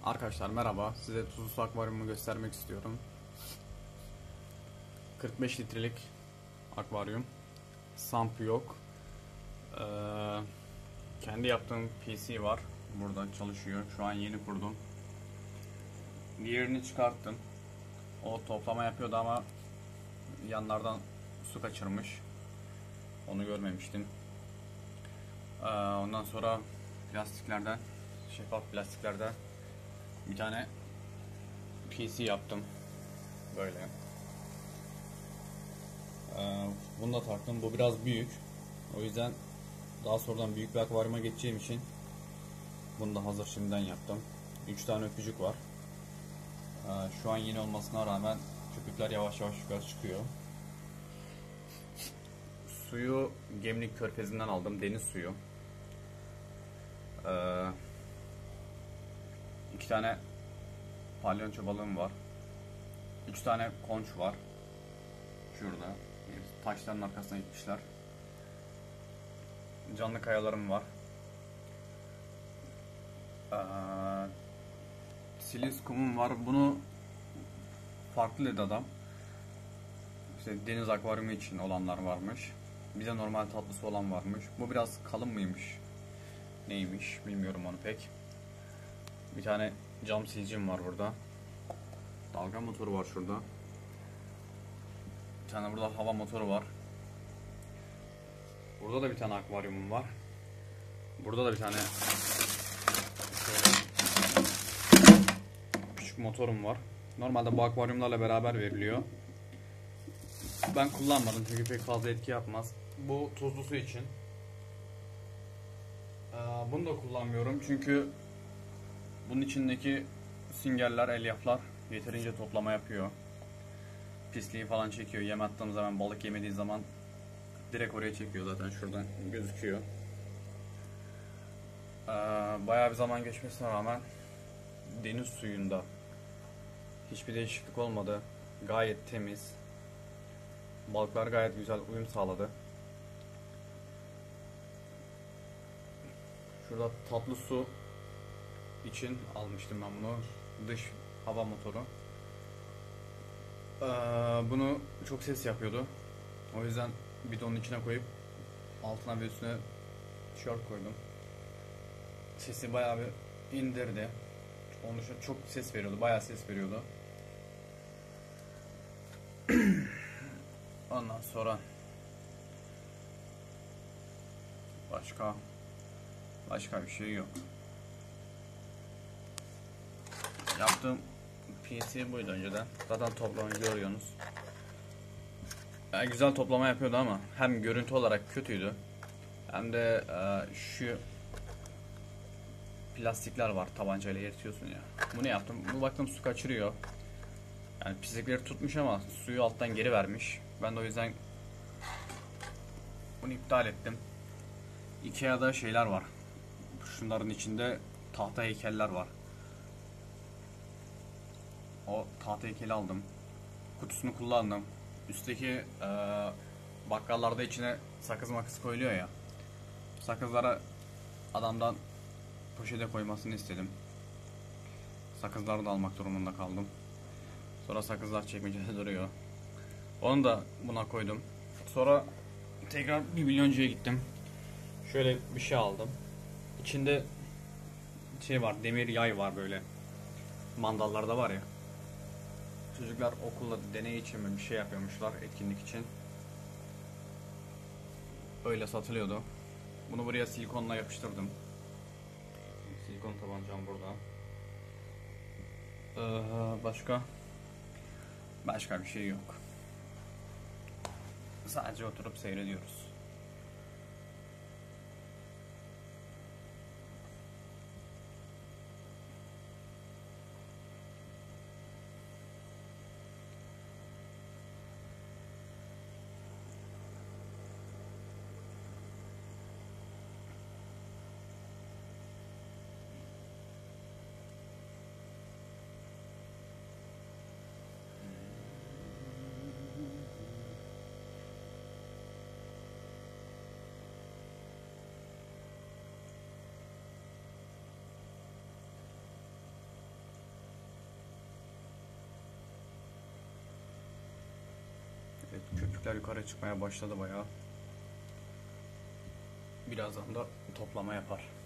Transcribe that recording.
Arkadaşlar merhaba. Size tuzlu su akvaryumumu göstermek istiyorum. 45 litrelik akvaryum. Sump yok. Kendi yaptığım PC var. Burada çalışıyor. Şu an yeni kurdum. Diğerini çıkarttım. O toplama yapıyordu ama yanlardan su kaçırmış. Onu görmemiştim. Ondan sonra plastiklerden, şeffaf plastiklerden bir tane PC yaptım. Böyle. Bunu da taktım. Bu biraz büyük. O yüzden daha sonradan büyük bir akvaryuma geçeceğim için bunu da hazır şimdiden yaptım. 3 tane öpücük var. Şu an yeni olmasına rağmen köpükler yavaş yavaş yukarı çıkıyor. Suyu Gemlik Körfezi'nden aldım. Deniz suyu. 2 tane palyonço balığım var. 3 tane konç var. Şurada. Taşların arkasına gitmişler. Canlı kayalarım var. Silis kumum var. Bunu farklı dedi adam. İşte deniz akvaryumu için olanlar varmış. Bir de normal tatlısı olan varmış. Bu biraz kalın mıymış? Neymiş? Bilmiyorum onu pek. Bir tane cam silcim var burada. Dalga motoru var şurada. Bir tane burada hava motoru var. Burada da bir tane akvaryumum var. Burada da bir tane şöyle küçük motorum var. Normalde bu akvaryumlarla beraber veriliyor. Ben kullanmadım çünkü pek fazla etki yapmaz. Bu tuzlu su için. Bunu da kullanmıyorum çünkü bunun içindeki süngerler, elyaflar yeterince toplama yapıyor. Pisliği falan çekiyor. Yem attığım zaman, balık yemediği zaman direkt oraya çekiyor, zaten şuradan gözüküyor. Bayağı bir zaman geçmesine rağmen deniz suyunda hiçbir değişiklik olmadı. Gayet temiz. Balıklar gayet güzel uyum sağladı. Şurada tatlı su için almıştım ben bunu. Dış hava motoru. Bunu çok ses yapıyordu. O yüzden bidonun içine koyup altına ve üstüne tişört koydum. Sesi bayağı bir indirdi. Onun dışında çok ses veriyordu. Bayağı ses veriyordu. Ondan sonra başka bir şey yok. Yaptığım PC buydu önceden. Zaten toplamayı görüyorsunuz. Güzel toplama yapıyordu ama hem görüntü olarak kötüydü, hem de şu plastikler var, tabancayla eritiyorsun ya. Bunu yaptım. Bu baktım su kaçırıyor. Yani pislikleri tutmuş ama suyu alttan geri vermiş. Ben de o yüzden bunu iptal ettim. Ikea'da şeyler var. Şunların içinde tahta heykeller var. O tahta heykeli aldım. Kutusunu kullandım. Üstteki bakkallarda içine sakız makası koyuluyor ya. Sakızlara adamdan poşete koymasını istedim. Sakızları da almak durumunda kaldım. Sonra sakızlar çekmecede duruyor. Onu da buna koydum. Sonra tekrar 1 milyoncuya gittim. Şöyle bir şey aldım. İçinde şey var, demir yay var böyle. Mandallarda var ya. Çocuklar okulda deney için mi bir şey yapıyormuşlar, etkinlik için. Öyle satılıyordu. Bunu buraya silikonla yapıştırdım. Silikon tabancam burada. Başka bir şey yok. Sadece oturup seyrediyoruz. Renkler yukarı çıkmaya başladı bayağı. Birazdan da toplama yapar.